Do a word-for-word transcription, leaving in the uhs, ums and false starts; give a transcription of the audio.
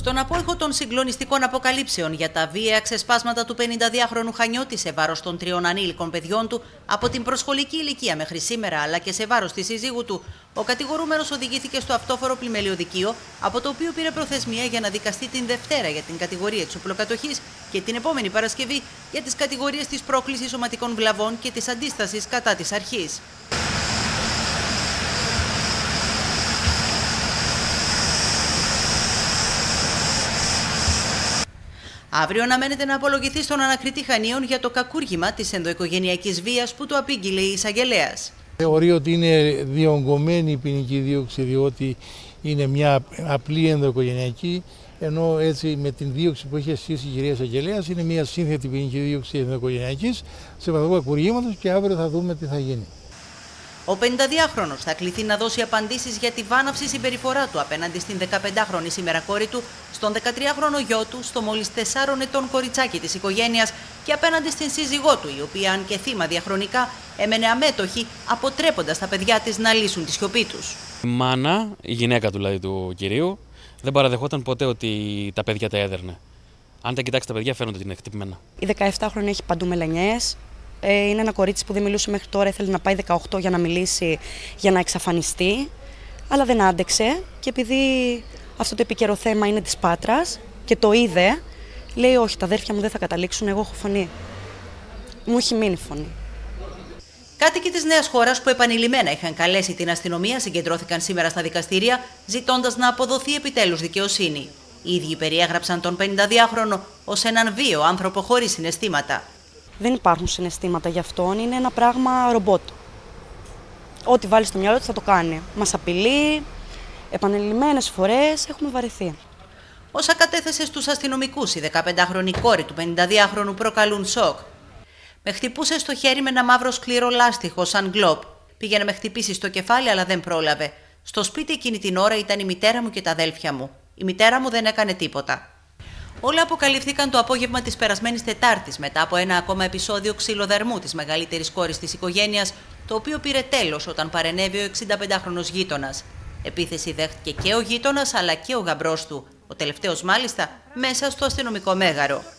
Στον απόϊχο των συγκλονιστικών αποκαλύψεων για τα βίαια ξεσπάσματα του πενηνταδυάχρονου Χανιώτη σε βάρος των τριών ανήλικων παιδιών του από την προσχολική ηλικία μέχρι σήμερα, αλλά και σε βάρος της σύζυγου του, ο κατηγορούμενος οδηγήθηκε στο αυτόφορο πλημελιωδικείο, από το οποίο πήρε προθεσμία για να δικαστεί την Δευτέρα για την κατηγορία εξοπλοκατοχής και την επόμενη Παρασκευή για τις κατηγορίες της πρόκλησης σωματικών βλαβών και της αντίστασης κατά της αρχής. Αύριο αναμένεται να απολογηθεί στον ανακριτή Χανίων για το κακούργημα της ενδοοικογενειακής βίας που του απήγγειλε η εισαγγελέας. Θεωρεί ότι είναι διονγκωμένη η ποινική δίωξη, διότι είναι μια απλή ενδοοικογενειακή, ενώ έτσι με την δίωξη που έχει ασκήσει η κυρία εισαγγελέας είναι μια σύνθετη ποινική δίωξη ενδοοικογενειακής σε βαθμό κακουργήματος και αύριο θα δούμε τι θα γίνει. Ο πενηνταδυάχρονος θα κληθεί να δώσει απαντήσεις για τη βάναυση συμπεριφορά του απέναντι στην δεκαπεντάχρονη σήμερα κόρη του, στον δεκατριάχρονο γιο του, στο μόλις τεσσάρων ετών κοριτσάκι της οικογένειας και απέναντι στην σύζυγό του, η οποία, αν και θύμα διαχρονικά, έμενε αμέτωχη, αποτρέποντας τα παιδιά της να λύσουν τη σιωπή τους. Η μάνα, η γυναίκα δηλαδή του κυρίου, δεν παραδεχόταν ποτέ ότι τα παιδιά τα έδερνε. Αν τα κοιτάξει τα παιδιά, φαίνονται ότι είναι χτυπημένα. Η δεκαεφτάχρονη έχει παντού μελανιές. Είναι ένα κορίτσι που δεν μιλούσε μέχρι τώρα, ήθελε να πάει δεκαοκτώ για να μιλήσει, για να εξαφανιστεί, αλλά δεν άντεξε και επειδή αυτό το επίκαιρο θέμα είναι της Πάτρας και το είδε, λέει όχι, τα αδέρφια μου δεν θα καταλήξουν, εγώ έχω φωνή. Μου έχει μείνει φωνή. Κάτοικοι της Νέας Χώρας που επανειλημμένα είχαν καλέσει την αστυνομία συγκεντρώθηκαν σήμερα στα δικαστήρια, ζητώντας να αποδοθεί επιτέλους δικαιοσύνη. Οι ίδιοι περιέγραψαν τον πενηνταδυάχρονο ως έναν βίαιο άνθρωπο χωρίς συναισθήματα. Δεν υπάρχουν συναισθήματα για αυτόν, είναι ένα πράγμα ρομπότ. Ό,τι βάλει στο μυαλό του θα το κάνει. Μας απειλεί, επανειλημμένες φορές, έχουμε βαρεθεί. Όσα κατέθεσε στους αστυνομικούς η δεκαπεντάχρονη κόρη του πενηνταδυάχρονου προκαλούν σοκ. Με χτυπούσε στο χέρι με ένα μαύρο σκληρό λάστιχο σαν γκλόπ. Πήγε να με χτυπήσει στο κεφάλι, αλλά δεν πρόλαβε. Στο σπίτι εκείνη την ώρα ήταν η μητέρα μου και τα αδέλφια μου. Η μητέρα μου δεν έκανε τίποτα. Όλα αποκαλύφθηκαν το απόγευμα της περασμένης Τετάρτης μετά από ένα ακόμα επεισόδιο ξυλοδαρμού της μεγαλύτερης κόρης της οικογένειας, το οποίο πήρε τέλος όταν παρενέβη ο εξηνταπεντάχρονος γείτονας. Επίθεση δέχτηκε και ο γείτονας αλλά και ο γαμπρός του, ο τελευταίος μάλιστα μέσα στο αστυνομικό μέγαρο.